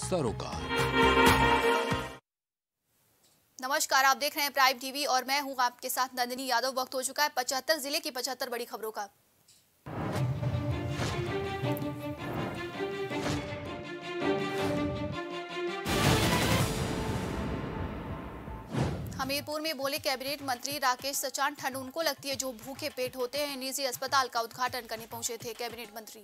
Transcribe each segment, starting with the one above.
सरोकार। नमस्कार, आप देख रहे हैं प्राइम टीवी और मैं हूं आपके साथ नंदिनी यादव। वक्त हो चुका है 75 जिले की 75 बड़ी खबरों का। हमीरपुर में बोले कैबिनेट मंत्री राकेश सचान, ठंड उनको लगती है जो भूखे पेट होते हैं। निजी अस्पताल का उद्घाटन करने पहुंचे थे कैबिनेट मंत्री।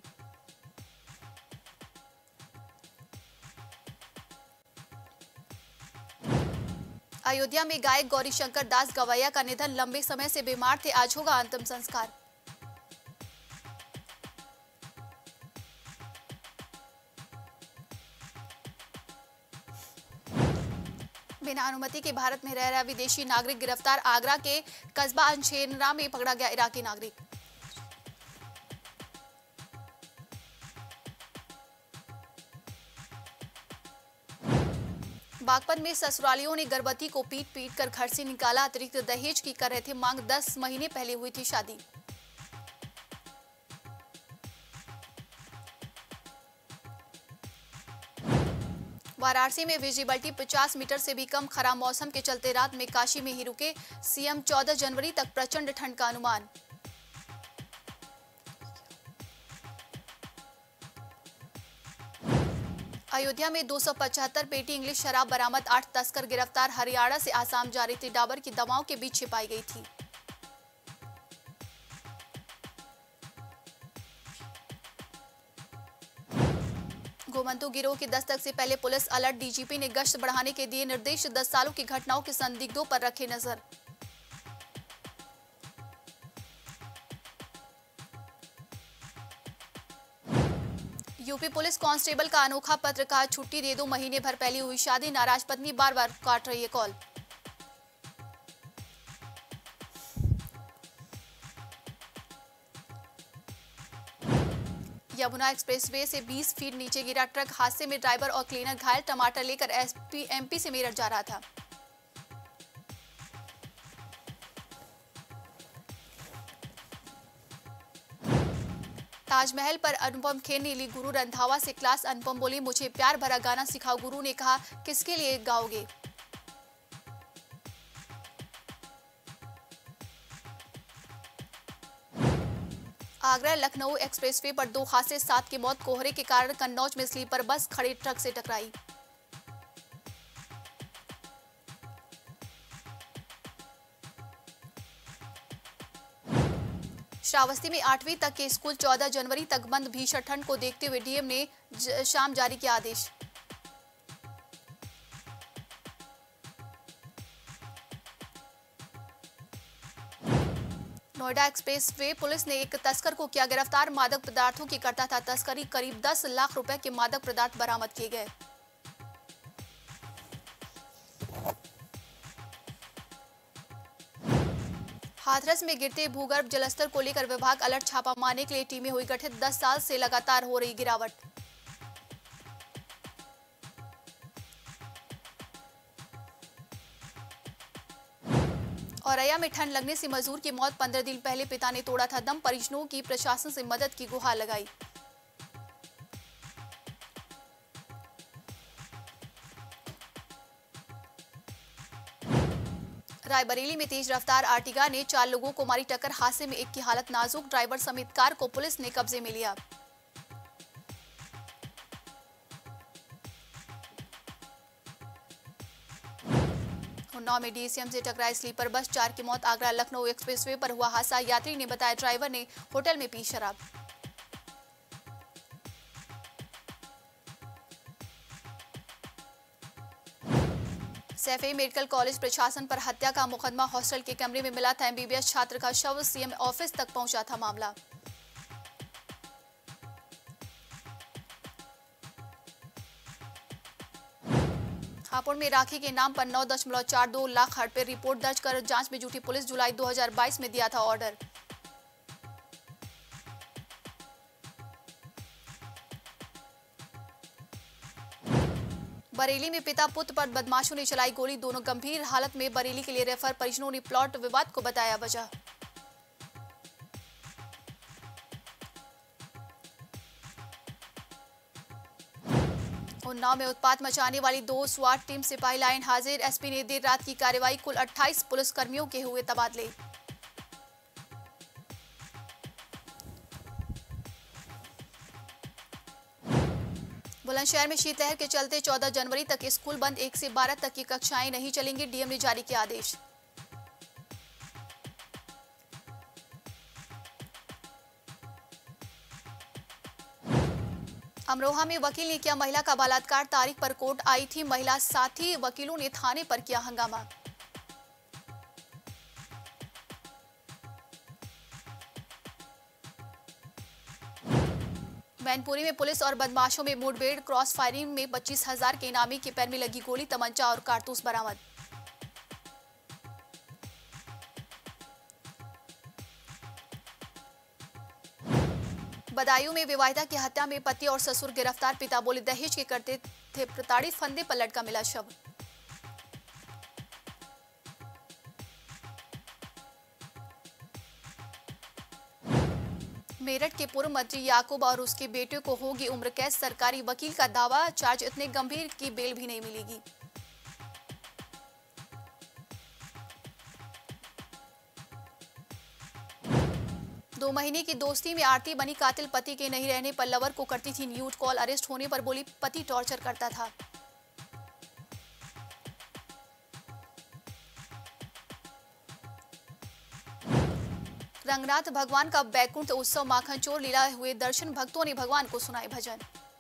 अयोध्या में गायक गौरीशंकर दास गवैया का निधन, लंबे समय से बीमार थे, आज होगा अंतिम संस्कार। बिना अनुमति के भारत में रह रहा विदेशी नागरिक गिरफ्तार, आगरा के कस्बा अंशेरा में पकड़ा गया इराकी नागरिक। बागपत में ससुरालियों ने गर्भवती को पीट पीट कर घर से निकाला, अतिरिक्त दहेज की कर रहे थे मांग, 10 महीने पहले हुई थी शादी। वाराणसी में विजिबिलिटी 50 मीटर से भी कम, खराब मौसम के चलते रात में काशी में ही रुके सीएम। 14 जनवरी तक प्रचंड ठंड का अनुमान। अयोध्या में 275 पेटी इंग्लिश शराब बरामद, 8 तस्कर गिरफ्तार, हरियाणा से आसाम जा रही थी डाबर की दवाओं के बीच छिपाई गई थी। गोमंतु गिरोह की दस्तक से पहले पुलिस अलर्ट, डीजीपी ने गश्त बढ़ाने के दिए निर्देश, 10 सालों की घटनाओं के संदिग्धों पर रखे नजर। यूपी पुलिस कांस्टेबल का अनोखा पत्र, कहा छुट्टी दे दो, महीने भर पहले हुई शादी, नाराज पत्नी बार बार काट रही है कॉल। यमुना एक्सप्रेसवे से 20 फीट नीचे गिरा ट्रक, हादसे में ड्राइवर और क्लीनर घायल, टमाटर लेकर एमपी से मेरठ जा रहा था। ताजमहल पर अनुपम खेर ने ली गुरु रंधावा से क्लास, अनुपम बोली मुझे प्यार भरा गाना सिखाओ, गुरु ने कहा किसके लिए गाओगे। आगरा लखनऊ एक्सप्रेसवे पर 2 हादसे, 7 की मौत, कोहरे के कारण कन्नौज में स्लीपर बस खड़े ट्रक से टकराई। श्रावस्ती में 8वीं तक के स्कूल 14 जनवरी तक बंद, भीषण ठंड को देखते हुए डीएम ने शाम जारी किया आदेश। नोएडा एक्सप्रेसवे पुलिस ने एक तस्कर को किया गिरफ्तार, मादक पदार्थों की करता था तस्करी, करीब 10 लाख रुपए के मादक पदार्थ बरामद किए गए। हाथरस में गिरते भूगर्भ जलस्तर को लेकर विभाग अलर्ट, छापा मारने के लिए टीमें हुई गठित, 10 साल से लगातार हो रही गिरावट। औरैया में ठंड लगने से मजदूर की मौत, 15 दिन पहले पिता ने तोड़ा था दम, परिजनों की प्रशासन से मदद की गुहार लगाई। रायबरेली में तेज रफ्तार आर्टिगा ने 4 लोगों को मारी टक्कर, हादसे में एक की हालत नाजुक, ड्राइवर समेत कार को पुलिस ने कब्जे में लिया। उन्नाव में डीसीएम से टकराई स्लीपर बस, 4 की मौत, आगरा लखनऊ एक्सप्रेसवे पर हुआ हादसा, यात्री ने बताया ड्राइवर ने होटल में पी शराब। सैफई मेडिकल कॉलेज प्रशासन पर हत्या का मुकदमा, हॉस्टल के कमरे में मिला था एमबीबीएस छात्र का शव, सीएम ऑफिस तक पहुंचा था मामला। हापुड़ में राखी के नाम पर 9.42 लाख हड़पे, रिपोर्ट दर्ज कर जांच में जुटी पुलिस, जुलाई 2022 में दिया था ऑर्डर। बरेली में पिता पुत्र पर बदमाशों ने चलाई गोली, दोनों गंभीर हालत में बरेली के लिए रेफर, परिजनों ने प्लॉट विवाद को बताया वजह। उन्नाव चुनाव में उत्पात मचाने वाली 2 स्वाट टीम सिपाही लाइन हाजिर। एसपी ने देर रात की कार्रवाई। कुल 28 पुलिसकर्मियों के हुए तबादले। बुलंदशहर में शीतलहर के चलते 14 जनवरी तक स्कूल बंद। 1 से 12 तक की कक्षाएं नहीं चलेंगी। डीएम ने जारी किया आदेश। अमरोहा में वकील ने किया महिला का बलात्कार। तारीख पर कोर्ट आई थी महिला, साथी वकीलों ने थाने पर किया हंगामा। मैनपुरी में पुलिस और बदमाशों में मुठभेड़। क्रॉस फायरिंग में 25,000 के इनामी के पैर में लगी गोली, तमंचा और कारतूस बरामद। बदायूं में विवाहिता की हत्या में पति और ससुर गिरफ्तार। पिता बोले दहेज के करते थे प्रताड़ित, फंदे पर लटका मिला शव। मेरठ के पूर्व मंत्री याकूब और उसके बेटे को होगी उम्र कैद। सरकारी वकील का दावा, चार्ज इतने गंभीर की बेल भी नहीं मिलेगी। दो महीने की दोस्ती में आरती बनी कातिल। पति के नहीं रहने पर लवर को करती थी न्यूड कॉल। अरेस्ट होने पर बोली पति टॉर्चर करता था। रंगनाथ भगवान का बैकुंठ उत्सव माखनचोर लीला हुए दर्शन। भक्तों ने भगवान को सुनाए भजन।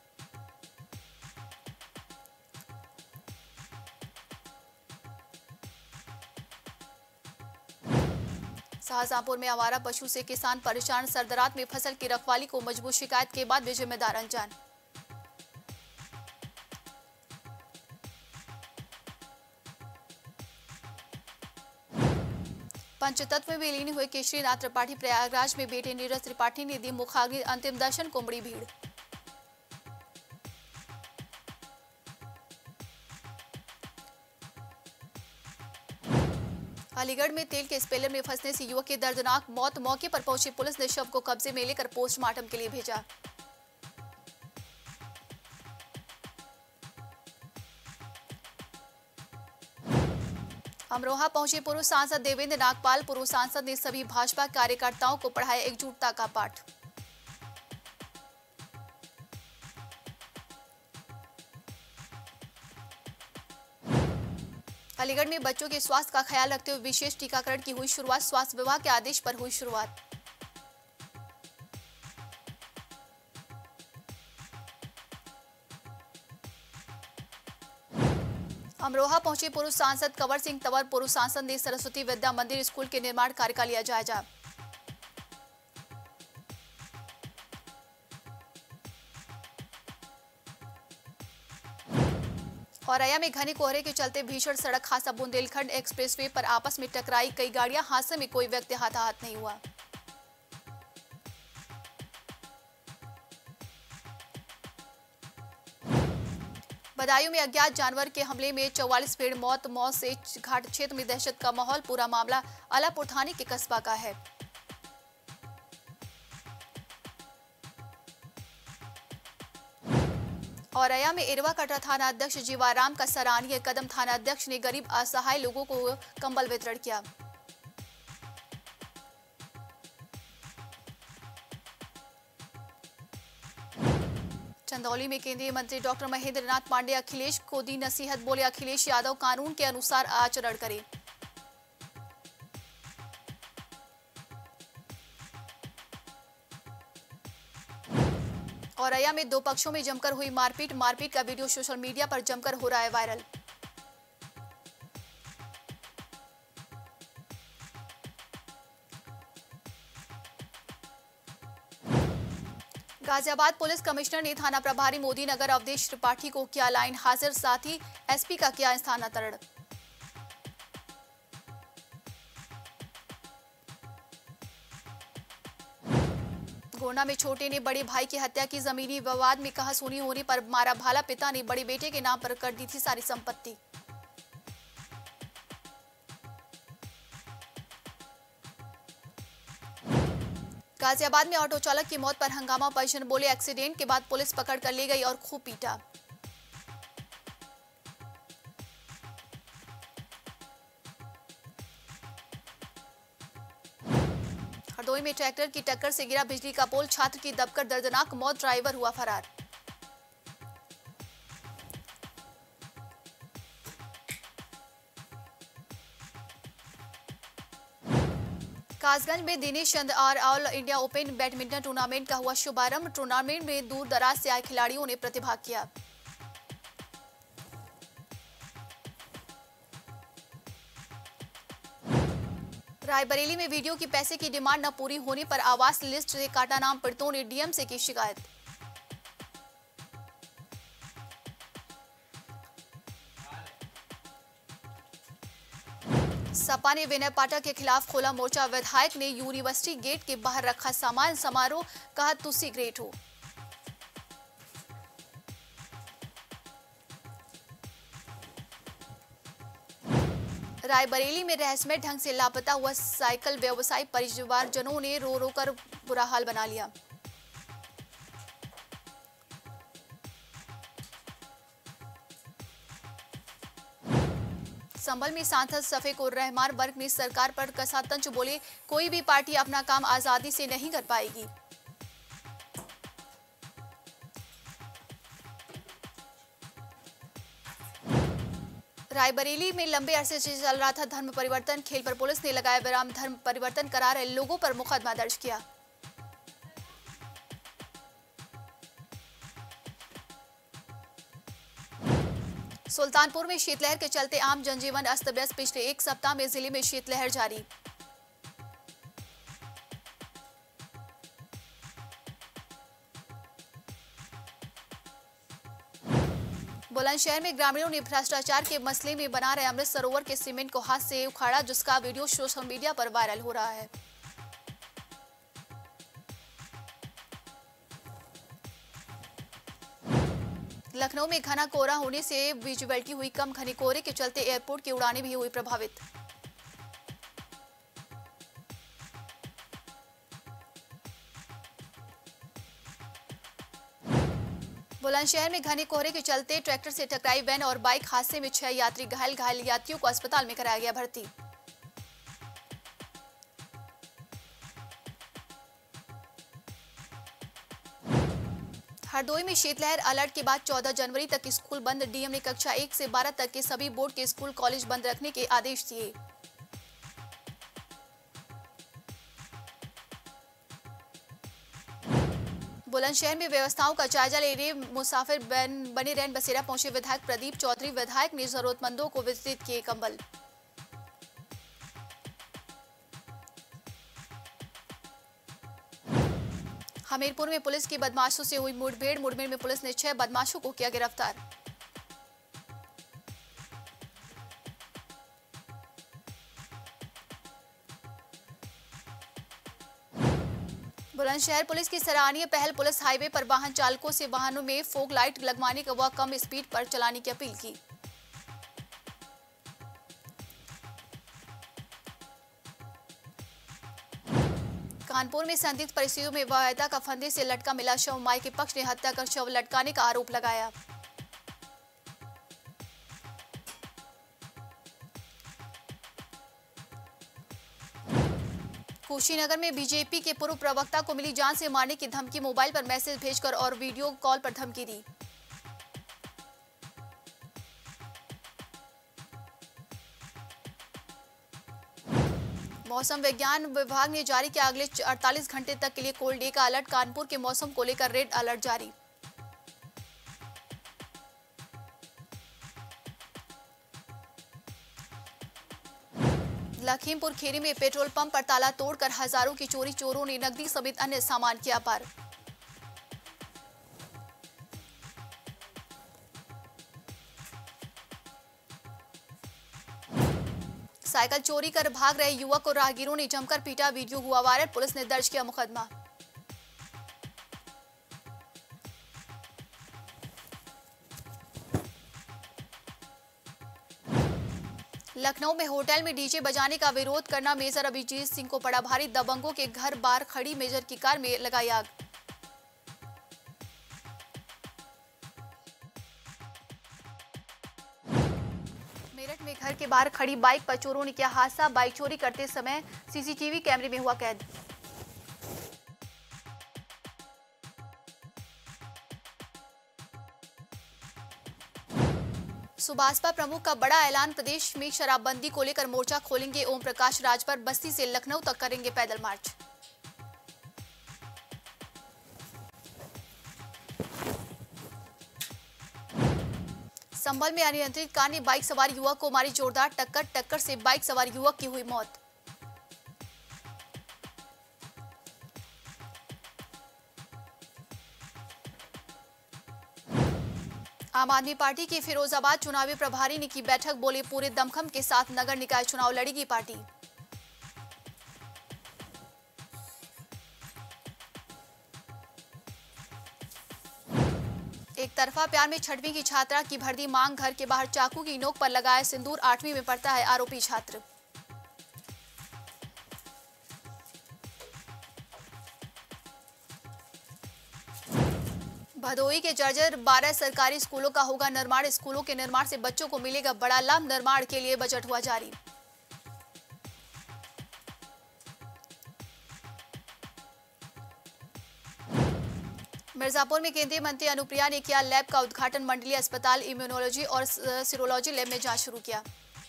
शाहजहांपुर में आवारा पशु से किसान परेशान। सरदरात में फसल की रखवाली को मजबूत शिकायत के बाद भी जिम्मेदार अनजान। पंचतत्व में विलीन हुए केशरीनाथ त्रिपाठी। प्रयागराज में बेटे नीरज त्रिपाठी ने दी मुखाग्नि। अंतिम दर्शन को उमड़ी भीड़। अलीगढ़ में तेल के स्पेलर में फंसने से युवक की दर्दनाक मौत। मौके पर पहुंची पुलिस ने शव को कब्जे में लेकर पोस्टमार्टम के लिए भेजा। अमरोहा पहुंचे पूर्व सांसद देवेंद्र नागपाल। पूर्व सांसद ने सभी भाजपा कार्यकर्ताओं को पढ़ाया एकजुटता का पाठ। अलीगढ़ में बच्चों के स्वास्थ्य का ख्याल रखते हुए विशेष टीकाकरण की हुई शुरुआत। स्वास्थ्य विभाग के आदेश पर हुई शुरुआत। अमरोहा पहुंचे पूर्व सांसद कंवर सिंह तंवर। पूर्व सांसद ने सरस्वती विद्या मंदिर स्कूल के निर्माण कार्य का लिया जायजा। औरैया में घने कोहरे के चलते भीषण सड़क हादसा। बुंदेलखंड एक्सप्रेसवे पर आपस में टकराई कई गाड़ियां। हादसे में कोई व्यक्ति हताहत नहीं हुआ। बदायूं में अज्ञात जानवर के हमले में 44 भेड़ मौत से घाट क्षेत्र में दहशत का माहौल। पूरा मामला अलापुर थाने के कस्बा का है। औरैया में इरवा कटरा थाना अध्यक्ष जीवाराम का सराहनीय कदम। थाना अध्यक्ष ने गरीब असहाय लोगों को कंबल वितरण किया। चंदौली में केंद्रीय मंत्री डॉक्टर महेंद्र नाथ पांडेय अखिलेश को दी नसीहत। बोले अखिलेश यादव कानून के अनुसार आचरण करें। औरैया में दो पक्षों में जमकर हुई मारपीट। मारपीट का वीडियो सोशल मीडिया पर जमकर हो रहा है वायरल। गाजियाबाद पुलिस कमिश्नर ने थाना प्रभारी मोदी नगर अवधेश त्रिपाठी को किया लाइन हाजिर। साथ ही एसपी का किया स्थानांतरण। गोंडा में छोटे ने बड़े भाई की हत्या की। जमीनी विवाद में कहासुनी होने पर मारा भाला। पिता ने बड़े बेटे के नाम पर कर दी थी सारी संपत्ति। गाजियाबाद में ऑटो चालक की मौत पर हंगामा। परिजन बोले एक्सीडेंट के बाद पुलिस पकड़ कर ले गई और खूब पीटा। हरदोई में ट्रैक्टर की टक्कर से गिरा बिजली का पोल, छात्र की दबकर दर्दनाक मौत, ड्राइवर हुआ फरार। कासगंज में दिनेश चंद और all India open badminton tournament का हुआ शुभारंभ। टूर्नामेंट में दूर दराज से आए खिलाड़ियों ने प्रतिभाग किया। रायबरेली में वीडियो की पैसे की डिमांड न पूरी होने पर आवास लिस्ट से काटा नाम, पीड़ितों ने डीएम से की शिकायत। सपा ने विनय पाठक के खिलाफ खोला मोर्चा, विधायक ने यूनिवर्सिटी गेट के बाहर रखा सामान, समारोह कहा तुसी ग्रेट हो। रायबरेली में रहस्यमय ढंग से लापता हुआ साइकिल व्यवसायी, परिवारजनों ने रो रो कर बुरा हाल बना लिया। संभल में सांसद शफीक उर रहमान वर्ग ने सरकार पर कसा तंज, बोले कोई भी पार्टी अपना काम आजादी से नहीं कर पाएगी। रायबरेली में लंबे अरसे से चल रहा था धर्म परिवर्तन खेल पर पुलिस ने लगाया विराम, धर्म परिवर्तन करा रहे लोगों पर मुकदमा दर्ज किया। सुल्तानपुर में शीतलहर के चलते आम जनजीवन अस्त व्यस्त, पिछले एक सप्ताह में जिले में शीतलहर जारी। बुलंदशहर में ग्रामीणों ने भ्रष्टाचार के मसले में बना रहे अमृत सरोवर के सीमेंट को हाथ से उखाड़ा, जिसका वीडियो सोशल मीडिया पर वायरल हो रहा है। लखनऊ में घना कोहरा होने से विजिबिलिटी हुई कम, घने कोहरे के चलते एयरपोर्ट की उड़ानें भी हुई प्रभावित। बुलंदशहर में घने कोहरे के चलते ट्रैक्टर से टकराई वैन और बाइक, हादसे में 6 यात्री घायल, घायल यात्रियों को अस्पताल में कराया गया भर्ती। हरदोई में शीतलहर अलर्ट के बाद 14 जनवरी तक स्कूल बंद, डीएम ने कक्षा 1 से 12 तक के सभी बोर्ड के स्कूल कॉलेज बंद रखने के आदेश दिए। बुलंदशहर में व्यवस्थाओं का जायजा ले रहे मुसाफिर बने रैन बसेरा पहुंचे विधायक प्रदीप चौधरी, विधायक ने जरूरतमंदों को वितरित किए कंबल। हमीरपुर में पुलिस की बदमाशों से हुई मुठभेड़, मुठभेड़ में पुलिस ने 6 बदमाशों को किया गिरफ्तार। बुलंदशहर पुलिस की सराहनीय पहल, पुलिस हाईवे पर वाहन चालकों से वाहनों में फोग लाइट लगवाने का व कम स्पीड पर चलाने की अपील की। कानपुर में संदिग्ध परिस्थितियों में वायदा का फंदे से लटका मिला शव, माई के पक्ष ने हत्या कर शव लटकाने का आरोप लगाया। कुशीनगर में बीजेपी के पूर्व प्रवक्ता को मिली जान से मारने की धमकी, मोबाइल पर मैसेज भेजकर और वीडियो कॉल पर धमकी दी। मौसम विज्ञान विभाग ने जारी किया अगले 48 घंटे तक के लिए कोल्ड डे का अलर्ट, कानपुर के मौसम को लेकर रेड अलर्ट जारी। लखीमपुर खीरी में पेट्रोल पंप पर ताला तोड़कर हजारों की चोरी, चोरों ने नकदी समेत अन्य सामान किया पार। साइकिल चोरी कर भाग रहे युवक को राहगीरों ने जमकर पीटा, वीडियो हुआ वायरल, पुलिस ने दर्ज किया मुकदमा। लखनऊ में होटल में डीजे बजाने का विरोध करना मेजर अभिजीत सिंह को पड़ा भारी, दबंगों के घर बाहर खड़ी मेजर की कार में लगाई आग। मेरठ में घर के बाहर खड़ी बाइक पर चोरों ने किया हादसा, बाइक चोरी करते समय सीसीटीवी कैमरे में हुआ कैद। सुभाषपा प्रमुख का बड़ा ऐलान, प्रदेश में शराबबंदी को लेकर मोर्चा खोलेंगे। ओम प्रकाश राजभर बस्ती से लखनऊ तक करेंगे पैदल मार्च। संभल में अनियंत्रित कार ने बाइक सवार युवक को मारी जोरदार टक्कर से बाइक सवार युवक की हुई मौत। आम आदमी पार्टी के फिरोजाबाद चुनावी प्रभारी ने की बैठक, बोले पूरे दमखम के साथ नगर निकाय चुनाव लड़ेगी पार्टी। एक तरफा प्यार में 6वीं की छात्रा की भर्ती मांग, घर के बाहर चाकू की नोक पर लगाया सिंदूर, 8वीं में पढ़ता है आरोपी छात्र। भदोही के जर्जर 12 सरकारी स्कूलों का होगा निर्माण, स्कूलों के निर्माण से बच्चों को मिलेगा बड़ा लाभ, निर्माण के लिए बजट हुआ जारी। मिर्जापुर में केंद्रीय मंत्री अनुप्रिया ने किया लैब का उद्घाटन, मंडलीय अस्पताल इम्यूनोलॉजी और सीरोलॉजी लैब में जांच शुरू किया।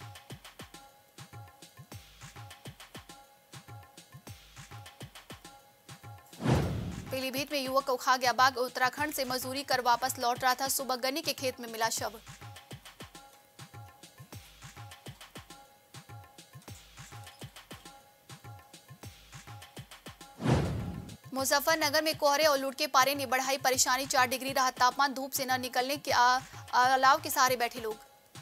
पीलीभीत में युवक को खा गया बाघ, उत्तराखंड से मजदूरी कर वापस लौट रहा था, सुबह गन्ने के खेत में मिला शव। मुजफ्फरनगर में कोहरे और लूट के पारे ने बढ़ाई परेशानी, 4 डिग्री रहा तापमान, धूप से न निकलने के अलाव के सहारे बैठे लोग।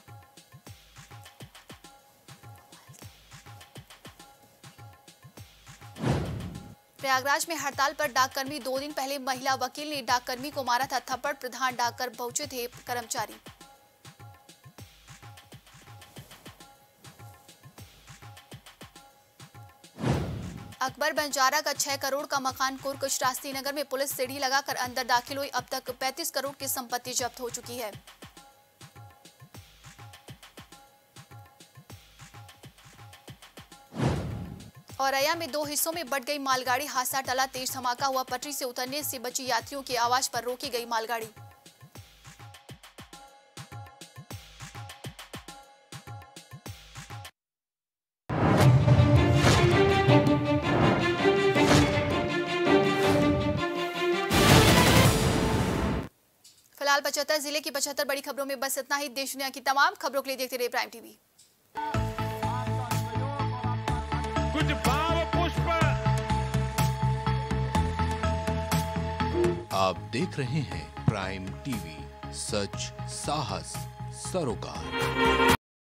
प्रयागराज में हड़ताल पर डाककर्मी, 2 दिन पहले महिला वकील ने डाककर्मी को मारा था थप्पड़, प्रधान डाकघर पहुंचे थे कर्मचारी। अकबर बंजारा का 6 करोड़ का मकान कुर्क, शास्त्री नगर में पुलिस सीढ़ी लगाकर अंदर दाखिल हुई, अब तक 35 करोड़ की संपत्ति जब्त हो चुकी है। औरैया में 2 हिस्सों में बंट गई मालगाड़ी, हादसा टला, तेज धमाका हुआ, पटरी से उतरने से बची यात्रियों की आवाज पर रोकी गई मालगाड़ी। फिलहाल 75 जिले की 75 बड़ी खबरों में बस इतना ही। देश दुनिया की तमाम खबरों के लिए देखते रहिए प्राइम टीवी। कुछ भाव पुष्प। आप देख रहे हैं प्राइम टीवी, सच साहस सरोकार।